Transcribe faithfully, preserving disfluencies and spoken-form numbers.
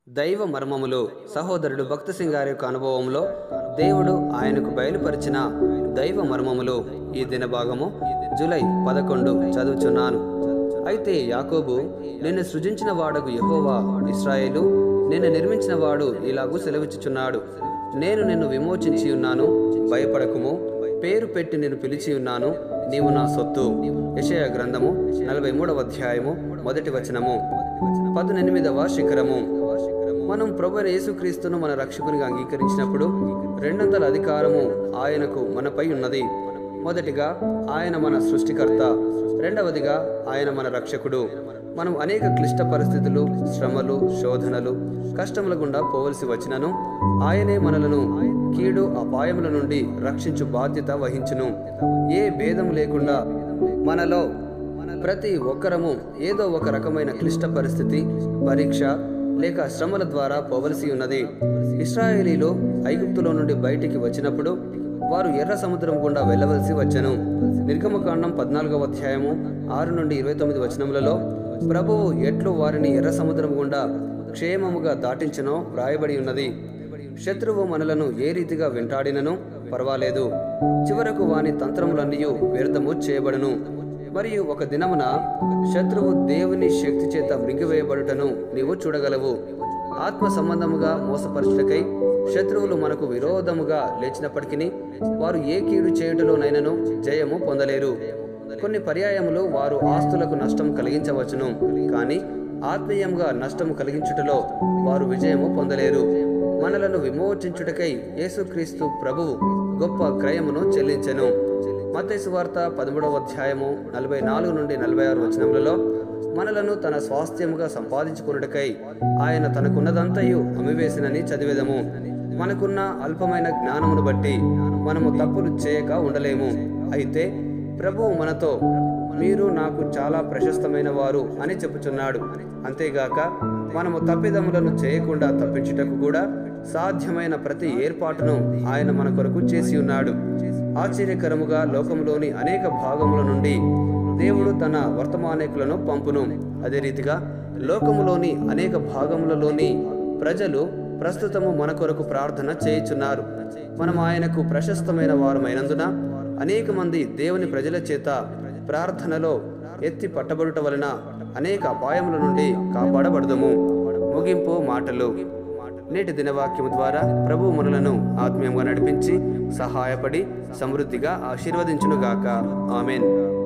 దైవ మర్మములు సహోదరుడు భక్త సింగ్ గారి యొక్క అనుభవంలో దేవుడు ఆయనకు బయలుపరిచిన దైవ మర్మములు ఈ దినభాగము జూలై పదకొండు చదువుచున్నాను. అయితే యాకోబు, నిన్ను సృజించిన వాడకు యెహోవా, ఇశ్రాయేలు నిన్ను నిర్మించిన వాడు ఇలాగూ సెలవిచ్చుచున్నాడు, నేను నిన్ను విమోచించి ఉన్నాను, భయపడకుము, పేరు పెట్టి నిన్ను పిలిచి ఉన్నాను, నీవు నా సొత్తు. యెషయా గ్రంథము నలభై మూడవ అధ్యాయము మొదటి వచనము. పదునెనిమిదవ శిఖరము. మనం ప్రభు యేసుక్రీస్తును మన రక్షకునిగా అంగీకరించినప్పుడు రెండంతల అధికారము ఆయనకు మనపై ఉన్నది. మొదటిగా ఆయన మన సృష్టికర్త, రెండవదిగా ఆయన మన రక్షకుడు. మనం అనేక క్లిష్ట పరిస్థితులు, శ్రమలు, శోధనలు, కష్టముల గుండా పోవలసి వచ్చినను ఆయనే మనలను కీడు అపాయముల నుండి రక్షించు బాధ్యత వహించును. ఏ భేదం లేకుండా మనలో ప్రతి ఒక్కరము ఏదో ఒక రకమైన క్లిష్ట పరిస్థితి, పరీక్ష లేక శ్రమల ద్వారా పోవలసి ఉన్నది. ఇశ్రాయేలీలు ఐగుప్తులో నుండి బయటికి వచ్చినప్పుడు వారు ఎర్ర సముద్రం గుండా వెళ్ళవలసి వచ్చెను. నిర్గమకాండం పద్నాలుగవ అధ్యాయము ఆరు నుండి ఇరవై తొమ్మిది వచనములలో ప్రభువు ఎట్లు వారిని ఎర్ర సముద్రం గుండా క్షేమముగా దాటించనో వ్రాయబడి ఉన్నది. శత్రువు మనలను ఏ రీతిగా వెంటాడినను పర్వాలేదు, చివరకు వాని తంత్రములన్నీ వ్యర్థము చేయబడును. మరియు ఒక దినమున శత్రువు దేవుని శక్తి చేత మృంగివేయబడుటను నీవు చూడగలవు. ఆత్మ సంబంధముగా మోసపరచుటకై శత్రువులు మనకు విరోధముగా లేచినప్పటికీ వారు ఏ కీడు చేయుటలోనైనను జయము పొందలేరు. కొన్ని పర్యాయములు వారు ఆస్తులకు నష్టం కలిగించవచ్చును, కానీ ఆత్మీయంగా నష్టం కలిగించుటలో వారు విజయము పొందలేరు. మనలను విమోచించుటకై యేసుక్రీస్తు ప్రభువు గొప్ప క్రయమును చెల్లించెను. మత్తయి సువార్త పదమూడవ అధ్యాయము నలభై నాలుగు నుండి నలభై ఆరు వచనములలో మనలను తన స్వాస్థ్యముగా సంపాదించుకున్నటకై ఆయన తనకున్నదంతయు అమ్మివేసినని చదివేదము. మనకున్న అల్పమైన జ్ఞానమును బట్టి మనము తప్పులు చేయక ఉండలేము. అయితే ప్రభువు మనతో, మీరు నాకు చాలా ప్రశస్తమైన వారు అని చెప్పుచున్నాడు. అంతేగాక మనము తప్పిదములను చేయకుండా తప్పించుటకు కూడా సాధ్యమైన ప్రతి ఏర్పాటును ఆయన మన కొరకు చేసి ఉన్నాడు. ఆశ్చర్యకరముగా లోకములోని అనేక భాగముల నుండి దేవుడు తన వర్తమానికులను పంపును. అదే రీతిగా లోకములోని అనేక భాగములలోని ప్రజలు ప్రస్తుతము మన కొరకు ప్రార్థన చేయుచున్నారు. మనం ఆయనకు ప్రశస్తమైన వారమైనందున అనేక మంది దేవుని ప్రజల చేత ప్రార్థనలో ఎత్తి పట్టబడుట వలన అనేక అపాయముల నుండి కాపాడబడదము. ముగింపు మాటలు. నేటి దినవాక్యము ద్వారా ప్రభు మనలను ఆత్మీయంగా నడిపించి సహాయపడి సమృద్ధిగా ఆశీర్వదించునుగాక. ఆమెన్.